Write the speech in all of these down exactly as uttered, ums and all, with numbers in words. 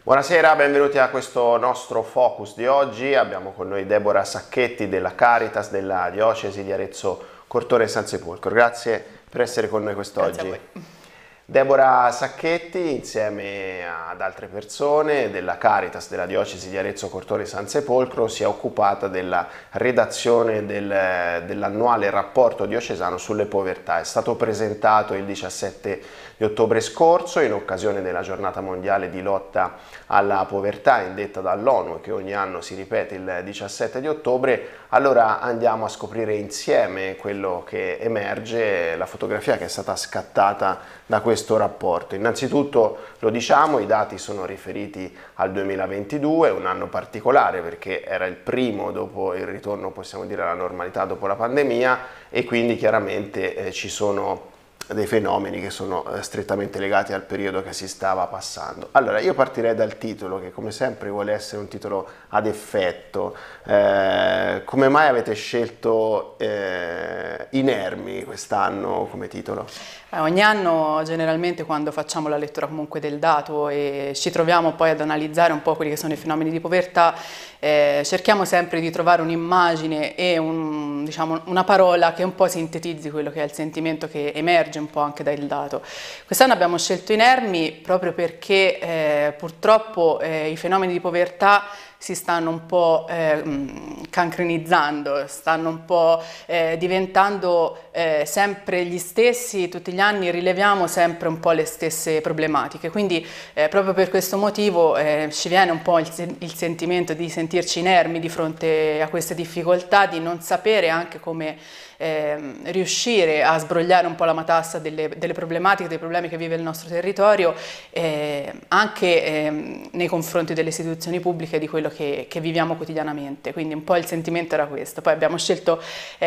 Buonasera, benvenuti a questo nostro focus di oggi. Abbiamo con noi Deborah Sacchetti della Caritas della Diocesi di Arezzo Cortona San Sepolcro. Grazie per essere con noi quest'oggi. Deborah Sacchetti, insieme ad altre persone della Caritas della Diocesi di Arezzo Cortona San Sepolcro, si è occupata della redazione del, dell'annuale rapporto diocesano sulle povertà. È stato presentato il diciassette di ottobre scorso in occasione della giornata mondiale di lotta alla povertà indetta dall'ONU, che ogni anno si ripete il diciassette di ottobre. Allora andiamo a scoprire insieme quello che emerge, la fotografia che è stata scattata da questo rapporto. Innanzitutto lo diciamo, i dati sono riferiti al duemilaventidue, un anno particolare perché era il primo dopo il ritorno, possiamo dire, alla normalità dopo la pandemia, e quindi chiaramente eh, ci sono dei fenomeni che sono eh, strettamente legati al periodo che si stava passando. Allora, io partirei dal titolo, che come sempre vuole essere un titolo ad effetto. Eh, come mai avete scelto eh, Inermi quest'anno come titolo? Eh, ogni anno, generalmente, quando facciamo la lettura comunque del dato e ci troviamo poi ad analizzare un po' quelli che sono i fenomeni di povertà, eh, cerchiamo sempre di trovare un'immagine e un, diciamo, una parola che un po' sintetizzi quello che è il sentimento che emerge un po' anche dal dato. Quest'anno abbiamo scelto Inermi proprio perché eh, purtroppo eh, i fenomeni di povertà si stanno un po' eh, cancrenizzando, stanno un po' eh, diventando eh, sempre gli stessi, tutti gli anni rileviamo sempre un po' le stesse problematiche, quindi eh, proprio per questo motivo eh, ci viene un po' il, il sentimento di sentirci inermi di fronte a queste difficoltà, di non sapere anche come Eh, riuscire a sbrogliare un po' la matassa delle, delle problematiche, dei problemi che vive il nostro territorio, eh, anche eh, nei confronti delle istituzioni pubbliche, di quello che, che viviamo quotidianamente. Quindi un po' il sentimento era questo. Poi abbiamo scelto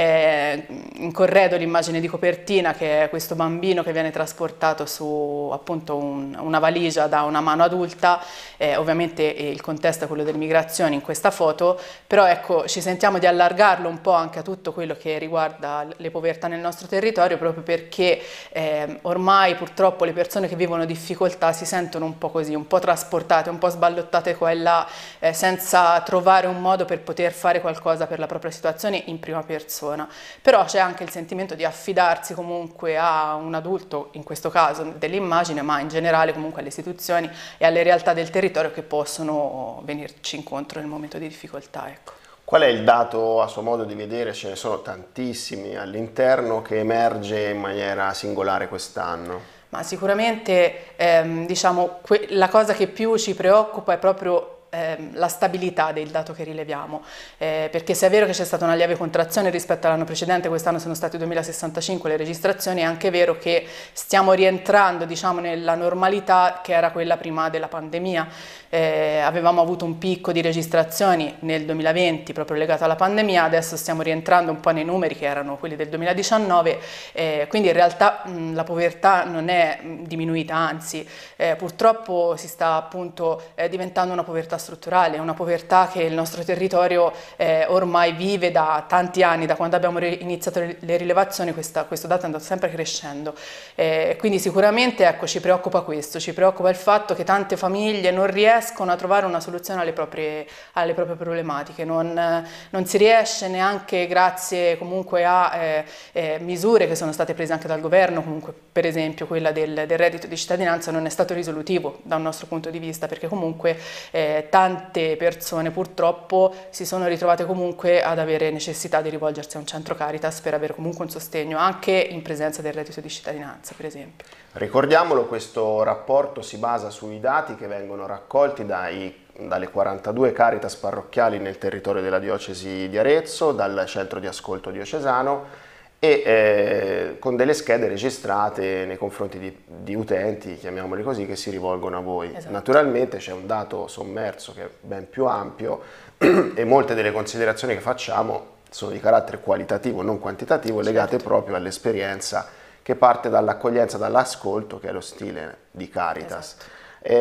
eh, in corredo l'immagine di copertina, che è questo bambino che viene trasportato su appunto un, una valigia da una mano adulta. Eh, ovviamente eh, il contesto è quello delle migrazioni in questa foto, però ecco, ci sentiamo di allargarlo un po' anche a tutto quello che riguarda le povertà nel nostro territorio, proprio perché eh, ormai purtroppo le persone che vivono difficoltà si sentono un po' così, un po' trasportate, un po' sballottate qua e là, eh, senza trovare un modo per poter fare qualcosa per la propria situazione in prima persona. Però c'è anche il sentimento di affidarsi comunque a un adulto, in questo caso dell'immagine, ma in generale comunque alle istituzioni e alle realtà del territorio che possono venirci incontro nel momento di difficoltà, ecco. Qual è il dato, a suo modo di vedere, ce ne sono tantissimi all'interno, che emerge in maniera singolare quest'anno? Ma sicuramente ehm, diciamo, la cosa che più ci preoccupa è proprio la stabilità del dato che rileviamo, eh, perché se è vero che c'è stata una lieve contrazione rispetto all'anno precedente, quest'anno sono stati duemilasessantacinque le registrazioni, è anche vero che stiamo rientrando, diciamo, nella normalità che era quella prima della pandemia. Eh, avevamo avuto un picco di registrazioni nel duemilaventi proprio legato alla pandemia, adesso stiamo rientrando un po' nei numeri che erano quelli del duemiladiciannove, eh, quindi in realtà mh, la povertà non è mh, diminuita, anzi eh, purtroppo si sta appunto eh, diventando una povertà strutturale, una povertà che il nostro territorio eh, ormai vive da tanti anni, da quando abbiamo iniziato le rilevazioni. Questa, questo dato è andato sempre crescendo, eh, quindi sicuramente ecco, ci preoccupa questo, ci preoccupa il fatto che tante famiglie non riescono a trovare una soluzione alle proprie, alle proprie problematiche, non, non si riesce neanche grazie comunque a eh, eh, misure che sono state prese anche dal governo, comunque per esempio quella del, del reddito di cittadinanza non è stato risolutivo da un nostro punto di vista, perché comunque eh, tante persone purtroppo si sono ritrovate comunque ad avere necessità di rivolgersi a un centro Caritas per avere comunque un sostegno anche in presenza del reddito di cittadinanza, per esempio. Ricordiamolo, questo rapporto si basa sui dati che vengono raccolti dai, dalle quarantadue Caritas parrocchiali nel territorio della diocesi di Arezzo, dal centro di ascolto diocesano, e eh, con delle schede registrate nei confronti di, di utenti, chiamiamoli così, che si rivolgono a voi. Esatto. Naturalmente c'è un dato sommerso che è ben più ampio e molte delle considerazioni che facciamo sono di carattere qualitativo, non quantitativo, legate certo. proprio all'esperienza che parte dall'accoglienza, dall'ascolto, che è lo stile di Caritas. Esatto.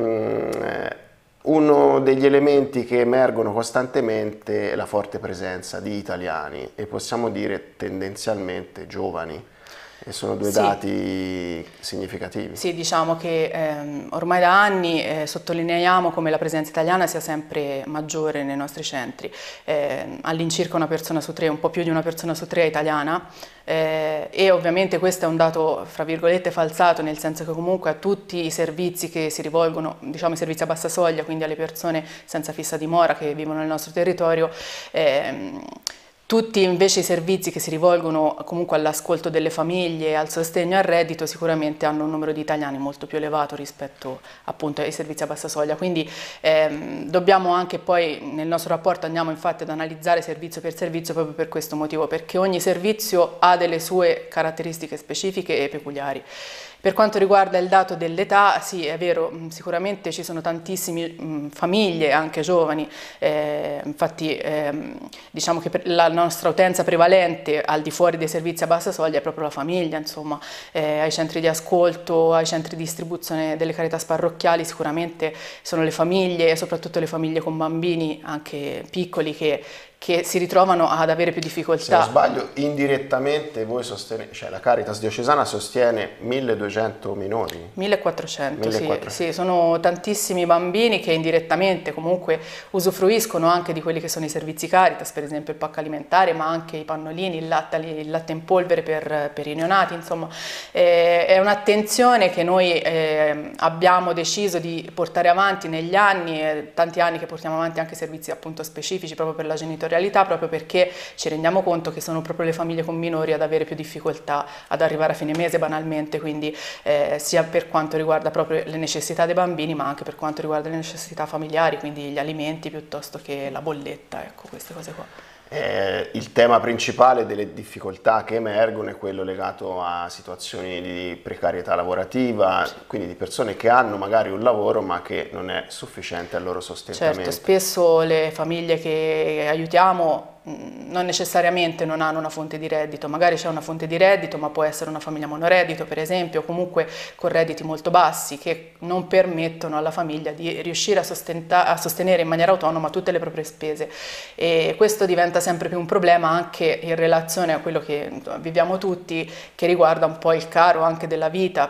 Ehm, Uno degli elementi che emergono costantemente è la forte presenza di italiani, e possiamo dire tendenzialmente giovani. E sono due sì. dati significativi. Sì, diciamo che ehm, ormai da anni eh, sottolineiamo come la presenza italiana sia sempre maggiore nei nostri centri. Eh, all'incirca una persona su tre, un po' più di una persona su tre è italiana, eh, e ovviamente questo è un dato, fra virgolette, falsato, nel senso che comunque a tutti i servizi che si rivolgono, diciamo i servizi a bassa soglia, quindi alle persone senza fissa dimora che vivono nel nostro territorio, ehm, tutti invece i servizi che si rivolgono comunque all'ascolto delle famiglie, al sostegno al reddito, sicuramente hanno un numero di italiani molto più elevato rispetto appunto ai servizi a bassa soglia. Quindi ehm, dobbiamo anche poi, nel nostro rapporto andiamo infatti ad analizzare servizio per servizio proprio per questo motivo, perché ogni servizio ha delle sue caratteristiche specifiche e peculiari. Per quanto riguarda il dato dell'età, sì, è vero, sicuramente ci sono tantissime mh, famiglie, anche giovani, eh, infatti ehm, diciamo che per la nostra utenza prevalente al di fuori dei servizi a bassa soglia è proprio la famiglia, insomma, eh, ai centri di ascolto, ai centri di distribuzione delle Caritas parrocchiali sicuramente sono le famiglie, e soprattutto le famiglie con bambini anche piccoli che che si ritrovano ad avere più difficoltà. Se non sbaglio, indirettamente voi sostenete, cioè la Caritas diocesana sostiene milleduecento minori? millequattrocento, millequattrocento. Sì, sì, sono tantissimi bambini che indirettamente comunque usufruiscono anche di quelli che sono i servizi Caritas, per esempio il pacco alimentare, ma anche i pannolini, il latte, il latte in polvere per, per i neonati, insomma. Eh, è un'attenzione che noi eh, abbiamo deciso di portare avanti negli anni, eh, tanti anni che portiamo avanti anche servizi appunto specifici proprio per la genitorialità, realtà, proprio perché ci rendiamo conto che sono proprio le famiglie con minori ad avere più difficoltà ad arrivare a fine mese banalmente, quindi eh, sia per quanto riguarda proprio le necessità dei bambini, ma anche per quanto riguarda le necessità familiari, quindi gli alimenti piuttosto che la bolletta, ecco, queste cose qua. Eh, il tema principale delle difficoltà che emergono è quello legato a situazioni di precarietà lavorativa, quindi di persone che hanno magari un lavoro ma che non è sufficiente al loro sostentamento. Certo, spesso le famiglie che aiutiamo non necessariamente non hanno una fonte di reddito, magari c'è una fonte di reddito ma può essere una famiglia monoreddito per esempio, comunque con redditi molto bassi che non permettono alla famiglia di riuscire a, a sostenere in maniera autonoma tutte le proprie spese, e questo diventa sempre più un problema anche in relazione a quello che viviamo tutti, che riguarda un po' il caro anche della vita,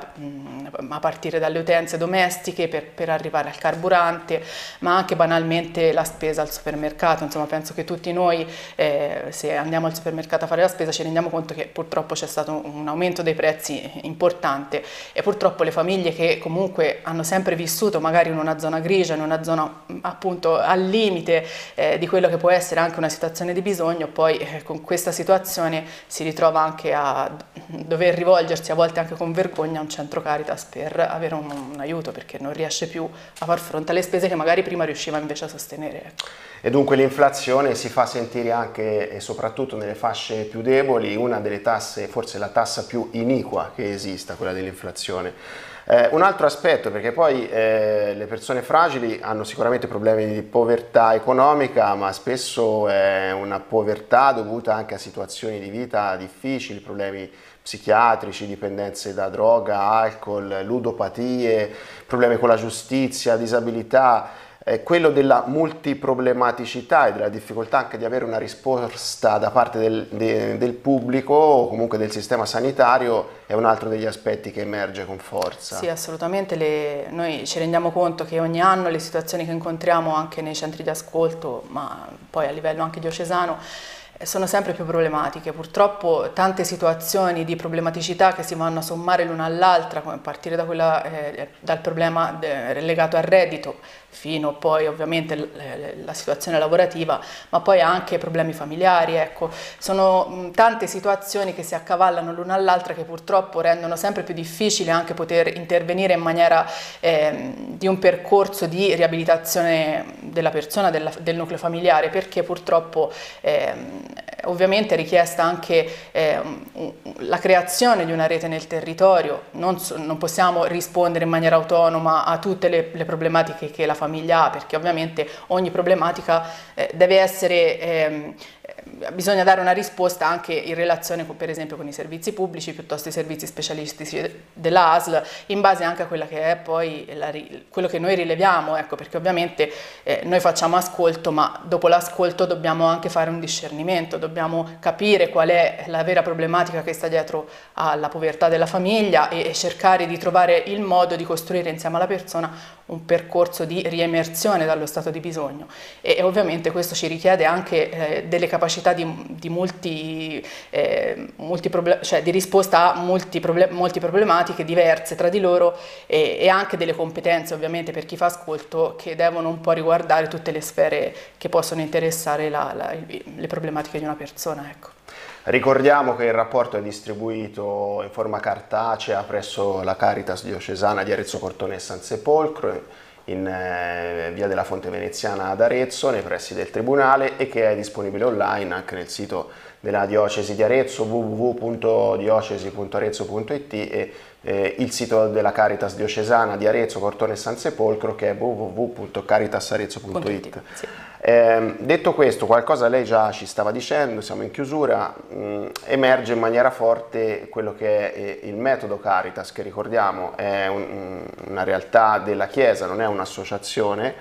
a partire dalle utenze domestiche per, per arrivare al carburante, ma anche banalmente la spesa al supermercato. Insomma, penso che tutti noi Eh, se andiamo al supermercato a fare la spesa ci rendiamo conto che purtroppo c'è stato un aumento dei prezzi importante, e purtroppo le famiglie che comunque hanno sempre vissuto magari in una zona grigia, in una zona appunto al limite eh, di quello che può essere anche una situazione di bisogno, poi eh, con questa situazione si ritrova anche a dover rivolgersi a volte anche con vergogna a un centro Caritas per avere un, un aiuto, perché non riesce più a far fronte alle spese che magari prima riusciva invece a sostenere, ecco. E dunque l'inflazione si fa sentire anche e soprattutto nelle fasce più deboli, una delle tasse, forse la tassa più iniqua che esista, quella dell'inflazione. Eh, un altro aspetto, perché poi eh, le persone fragili hanno sicuramente problemi di povertà economica, ma spesso è una povertà dovuta anche a situazioni di vita difficili, problemi psichiatrici, dipendenze da droga, alcol, ludopatie, problemi con la giustizia, disabilità. Eh, quello della multiproblematicità e della difficoltà anche di avere una risposta da parte del, de, del pubblico o comunque del sistema sanitario è un altro degli aspetti che emerge con forza. Sì, assolutamente. Le, noi ci rendiamo conto che ogni anno le situazioni che incontriamo anche nei centri di ascolto, ma poi a livello anche diocesano, sono sempre più problematiche. Purtroppo tante situazioni di problematicità che si vanno a sommare l'una all'altra, a partire da quella, eh, dal problema legato al reddito, fino poi ovviamente la situazione lavorativa, ma poi anche problemi familiari, ecco. Sono mh, tante situazioni che si accavallano l'una all'altra che purtroppo rendono sempre più difficile anche poter intervenire in maniera eh, di un percorso di riabilitazione della persona, della, del nucleo familiare, perché purtroppo eh, ovviamente è richiesta anche eh, la creazione di una rete nel territorio. Non, so, non possiamo rispondere in maniera autonoma a tutte le, le problematiche che la famiglia ha, perché ovviamente ogni problematica eh, deve essere eh, bisogna dare una risposta anche in relazione con, per esempio, con i servizi pubblici piuttosto i servizi specialistici dell'A S L, in base anche a quella che è poi la, quello che noi rileviamo, ecco, perché ovviamente eh, noi facciamo ascolto, ma dopo l'ascolto dobbiamo anche fare un discernimento, dobbiamo capire qual è la vera problematica che sta dietro alla povertà della famiglia e, e cercare di trovare il modo di costruire insieme alla persona un percorso di riemersione dallo stato di bisogno e, e ovviamente questo ci richiede anche eh, delle capacità di, di, multi, eh, multi problem- cioè di risposta a molti, problem- molti problematiche diverse tra di loro e, e anche delle competenze ovviamente per chi fa ascolto che devono un po' riguardare tutte le sfere che possono interessare la, la, le problematiche di una persona, ecco. Ricordiamo che il rapporto è distribuito in forma cartacea presso la Caritas diocesana di Arezzo, Cortona e Sansepolcro in eh, via della Fonte Veneziana ad Arezzo, nei pressi del Tribunale, e che è disponibile online anche nel sito della Diocesi di Arezzo, w w w punto diocesi punto arezzo punto it, e eh, il sito della Caritas diocesana di Arezzo, Cortona e Sansepolcro, che è w w w punto caritas arezzo punto it. Sì. Eh, detto questo, qualcosa lei già ci stava dicendo, siamo in chiusura, mh, emerge in maniera forte quello che è eh, il metodo Caritas, che ricordiamo è un, una realtà della Chiesa, non è un'associazione,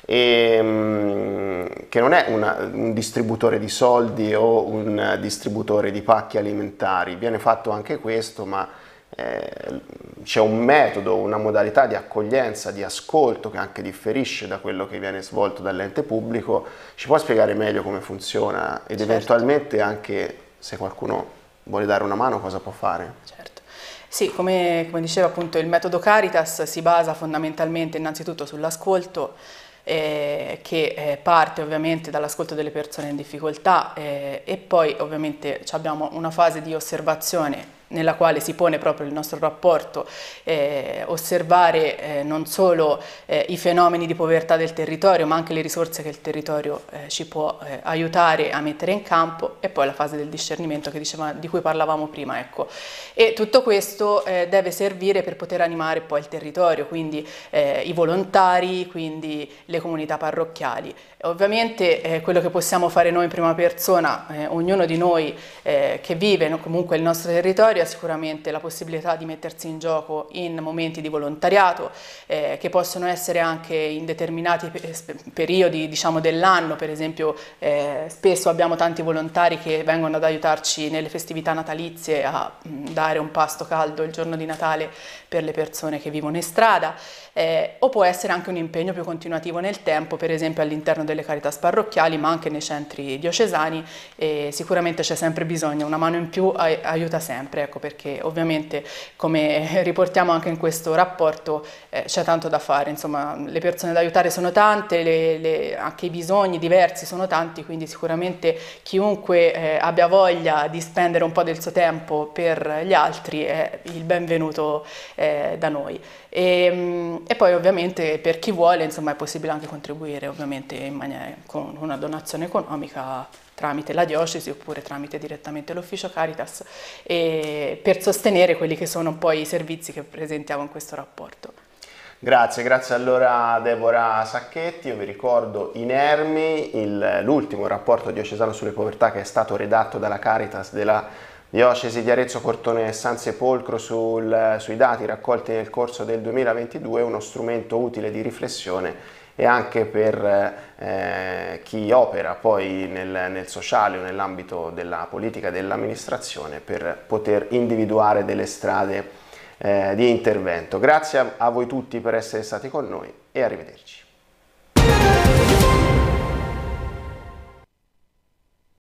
e mh, che non è una, un distributore di soldi o un distributore di pacchi alimentari. Viene fatto anche questo, ma eh, c'è un metodo, una modalità di accoglienza, di ascolto che anche differisce da quello che viene svolto dall'ente pubblico. Ci può spiegare meglio come funziona ed certo. eventualmente anche se qualcuno vuole dare una mano cosa può fare? Certo. Sì, come, come diceva appunto il metodo Caritas si basa fondamentalmente innanzitutto sull'ascolto, Eh, che eh, parte ovviamente dall'ascolto delle persone in difficoltà eh, e poi ovviamente abbiamo una fase di osservazione nella quale si pone proprio il nostro rapporto, eh, osservare eh, non solo eh, i fenomeni di povertà del territorio ma anche le risorse che il territorio eh, ci può eh, aiutare a mettere in campo, e poi la fase del discernimento che diceva, di cui parlavamo prima, ecco. E tutto questo eh, deve servire per poter animare poi il territorio, quindi eh, i volontari, quindi le comunità parrocchiali. Ovviamente eh, quello che possiamo fare noi in prima persona, eh, ognuno di noi eh, che vive no, comunque il nostro territorio, ha sicuramente la possibilità di mettersi in gioco in momenti di volontariato eh, che possono essere anche in determinati periodi, diciamo, dell'anno. Per esempio eh, spesso abbiamo tanti volontari che vengono ad aiutarci nelle festività natalizie a mh, dare un pasto caldo il giorno di Natale per le persone che vivono in strada, eh, o può essere anche un impegno più continuativo nel tempo, per esempio all'interno delle Caritas parrocchiali ma anche nei centri diocesani, e sicuramente c'è sempre bisogno, una mano in più aiuta sempre, ecco, perché ovviamente come riportiamo anche in questo rapporto eh, c'è tanto da fare, insomma le persone da aiutare sono tante, le, le, anche i bisogni diversi sono tanti, quindi sicuramente chiunque eh, abbia voglia di spendere un po' del suo tempo per gli altri è il benvenuto eh, da noi. E, e poi ovviamente per chi vuole, insomma, è possibile anche contribuire ovviamente in maniera, con una donazione economica tramite la diocesi oppure tramite direttamente l'ufficio Caritas, e per sostenere quelli che sono poi i servizi che presentiamo in questo rapporto. Grazie, grazie allora a Deborah Sacchetti. Io vi ricordo Inermi, l'ultimo rapporto diocesano sulle povertà che è stato redatto dalla Caritas della Diocesi di Arezzo, Cortona e Sansepolcro sul, sui dati raccolti nel corso del duemilaventidue, uno strumento utile di riflessione e anche per eh, chi opera poi nel, nel sociale o nell'ambito della politica e dell'amministrazione per poter individuare delle strade eh, di intervento. Grazie a, a voi tutti per essere stati con noi e arrivederci.